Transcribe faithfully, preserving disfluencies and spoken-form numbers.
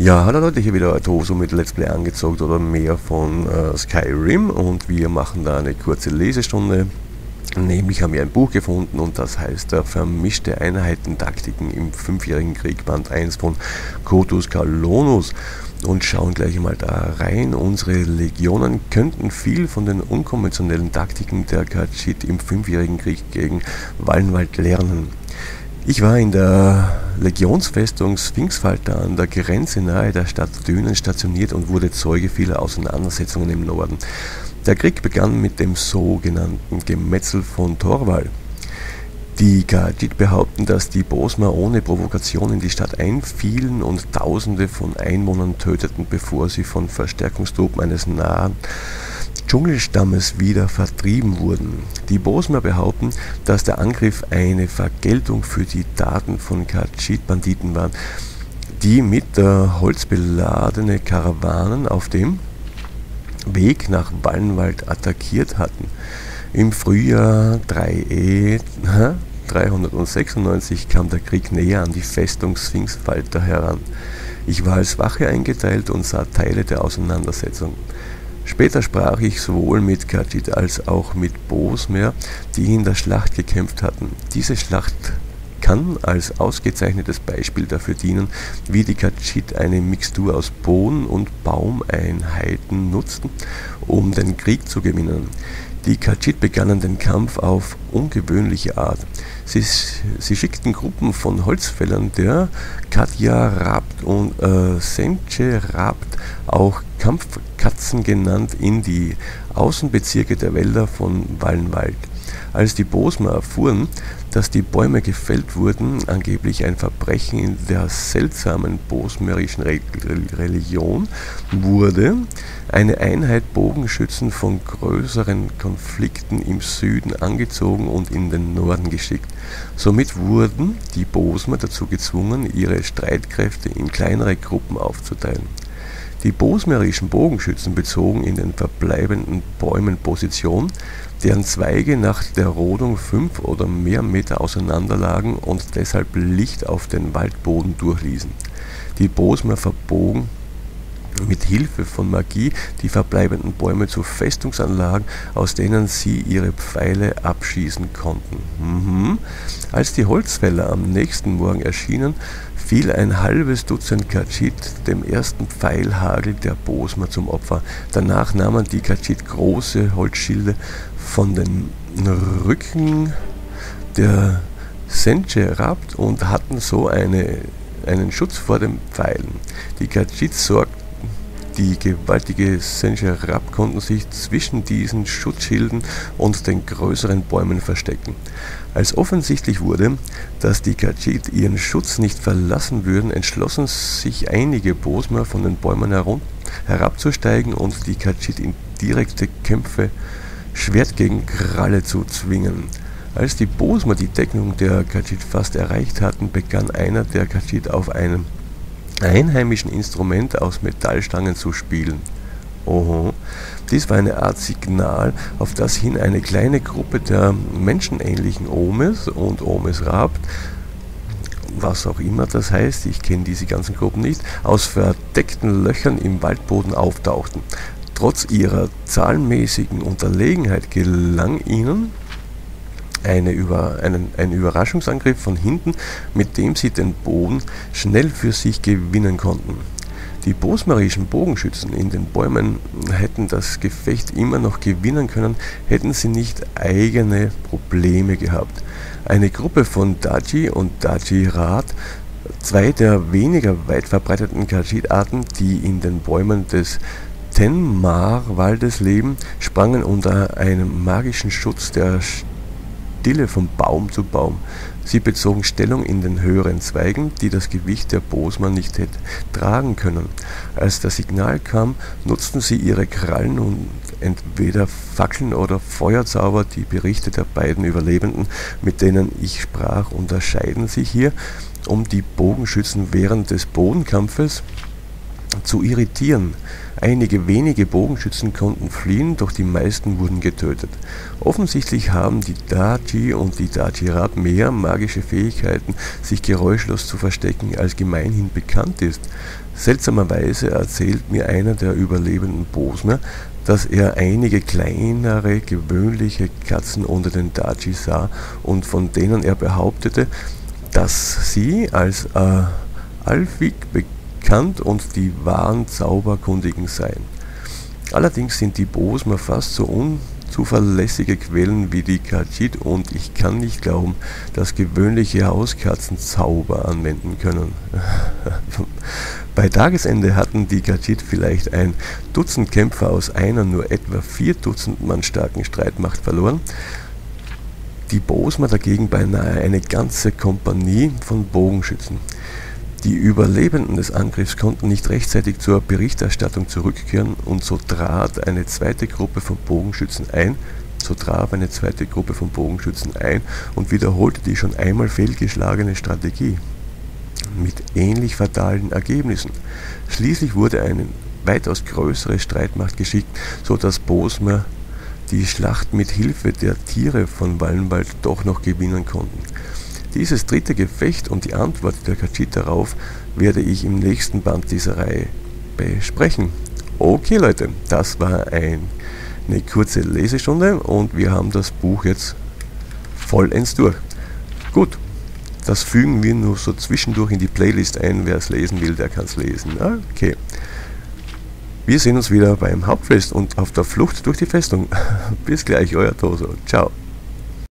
Ja, hallo Leute, hier wieder Toso mit Let's Play angezockt oder mehr von äh, Skyrim, und wir machen da eine kurze Lesestunde. Nämlich haben wir ein Buch gefunden, und das heißt äh, Vermischte Einheiten-Taktiken im fünfjährigen Krieg, Band eins von Kotus Kalonus, und schauen gleich mal da rein. Unsere Legionen könnten viel von den unkonventionellen Taktiken der Khajiit im fünfjährigen Krieg gegen Valenwald lernen. Ich war in der Legionsfestung Sphinxfalter an der Grenze nahe der Stadt Dünen stationiert und wurde Zeuge vieler Auseinandersetzungen im Norden. Der Krieg begann mit dem sogenannten Gemetzel von Torwall. Die Khajiit behaupten, dass die Bosmer ohne Provokation in die Stadt einfielen und Tausende von Einwohnern töteten, bevor sie von Verstärkungstruppen eines nahen Dschungelstammes wieder vertrieben wurden. Die Bosmer behaupten, dass der Angriff eine Vergeltung für die Taten von Khajiit-Banditen war, die mit der Holz beladene Karawanen auf dem Weg nach Valenwald attackiert hatten. Im Frühjahr drei E dreihundertsechsundneunzig kam der Krieg näher an die Festung Sphinxfalter heran. Ich war als Wache eingeteilt und sah Teile der Auseinandersetzung. Später sprach ich sowohl mit Khajiit als auch mit Bosmer, die in der Schlacht gekämpft hatten. Diese Schlacht kann als ausgezeichnetes Beispiel dafür dienen, wie die Khajiit eine Mixtur aus Boden- und Baumeinheiten nutzten, um den Krieg zu gewinnen. Die Khajiit begannen den Kampf auf ungewöhnliche Art. Sie, sie schickten Gruppen von Holzfällern der Kadja Rabt und äh, Senche Rabt, auch Kampfkatzen genannt, in die Außenbezirke der Wälder von Valenwald. Als die Bosmer erfuhren, dass die Bäume gefällt wurden, angeblich ein Verbrechen in der seltsamen bosmerischen Re Religion, wurde eine Einheit Bogenschützen von größeren Konflikten im Süden angezogen und in den Norden geschickt. Somit wurden die Bosmer dazu gezwungen, ihre Streitkräfte in kleinere Gruppen aufzuteilen. Die bosmerischen Bogenschützen bezogen in den verbleibenden Bäumen Position, deren Zweige nach der Rodung fünf oder mehr Meter auseinander lagen und deshalb Licht auf den Waldboden durchließen. Die Bosmer verbogen mit Hilfe von Magie die verbleibenden Bäume zu Festungsanlagen, aus denen sie ihre Pfeile abschießen konnten. Mhm. Als die Holzfäller am nächsten Morgen erschienen, fiel ein halbes Dutzend Khajiit dem ersten Pfeilhagel der Bosmer zum Opfer. Danach nahmen die Khajiit große Holzschilde von den Rücken der Senche Rabt und hatten so eine, einen Schutz vor den Pfeilen. Die Khajiit sorgten Die gewaltige Senche Rabt konnten sich zwischen diesen Schutzschilden und den größeren Bäumen verstecken. Als offensichtlich wurde, dass die Khajiit ihren Schutz nicht verlassen würden, entschlossen sich einige Bosmer von den Bäumen herabzusteigen und die Khajiit in direkte Kämpfe Schwert gegen Kralle zu zwingen. Als die Bosmer die Deckung der Khajiit fast erreicht hatten, begann einer der Khajiit auf einem einheimischen Instrument aus Metallstangen zu spielen. Oho. Dies war eine Art Signal, auf das hin eine kleine Gruppe der menschenähnlichen Omes und Omes Rabt, was auch immer das heißt, ich kenne diese ganzen Gruppen nicht, aus verdeckten Löchern im Waldboden auftauchten. Trotz ihrer zahlenmäßigen Unterlegenheit gelang ihnen Eine Über, einen, ein Überraschungsangriff von hinten, mit dem sie den Boden schnell für sich gewinnen konnten. Die bosmerischen Bogenschützen in den Bäumen hätten das Gefecht immer noch gewinnen können, hätten sie nicht eigene Probleme gehabt. Eine Gruppe von Daji und Daji-Rat, zwei der weniger weit verbreiteten Khajiit-Arten, die in den Bäumen des Tenmar-Waldes leben, sprangen unter einem magischen Schutz der Stille von Baum zu Baum. Sie bezogen Stellung in den höheren Zweigen, die das Gewicht der Bosmer nicht hätte tragen können. Als das Signal kam, nutzten sie ihre Krallen und entweder Fackeln oder Feuerzauber. Die Berichte der beiden Überlebenden, mit denen ich sprach, unterscheiden sich hier. Um die Bogenschützen während des Bodenkampfes zu irritieren. Einige wenige Bogenschützen konnten fliehen, doch die meisten wurden getötet. Offensichtlich haben die Daji und die Dajirat mehr magische Fähigkeiten, sich geräuschlos zu verstecken, als gemeinhin bekannt ist. Seltsamerweise erzählt mir einer der überlebenden Bosmer, dass er einige kleinere, gewöhnliche Katzen unter den Daji sah und von denen er behauptete, dass sie als äh, Alfig bekannt und die wahren Zauberkundigen seien. Allerdings sind die Bosmer fast so unzuverlässige Quellen wie die Khajiit und ich kann nicht glauben, dass gewöhnliche Hauskatzen Zauber anwenden können. Bei Tagesende hatten die Khajiit vielleicht ein Dutzend Kämpfer aus einer nur etwa vier Dutzend Mann starken Streitmacht verloren, die Bosmer dagegen beinahe eine ganze Kompanie von Bogenschützen. Die Überlebenden des Angriffs konnten nicht rechtzeitig zur Berichterstattung zurückkehren und so trat eine zweite Gruppe von Bogenschützen ein, so traf eine zweite Gruppe von Bogenschützen ein und wiederholte die schon einmal fehlgeschlagene Strategie mit ähnlich fatalen Ergebnissen. Schließlich wurde eine weitaus größere Streitmacht geschickt, so dass Bosmer die Schlacht mit Hilfe der Tiere von Wallenwald doch noch gewinnen konnten. Dieses dritte Gefecht und die Antwort der Khajiit darauf werde ich im nächsten Band dieser Reihe besprechen. Okay Leute, das war ein, eine kurze Lesestunde und wir haben das Buch jetzt vollends durch. Gut, das fügen wir nur so zwischendurch in die Playlist ein, wer es lesen will, der kann es lesen. Okay. Wir sehen uns wieder beim Hauptfest und auf der Flucht durch die Festung. Bis gleich, euer Toso. Ciao.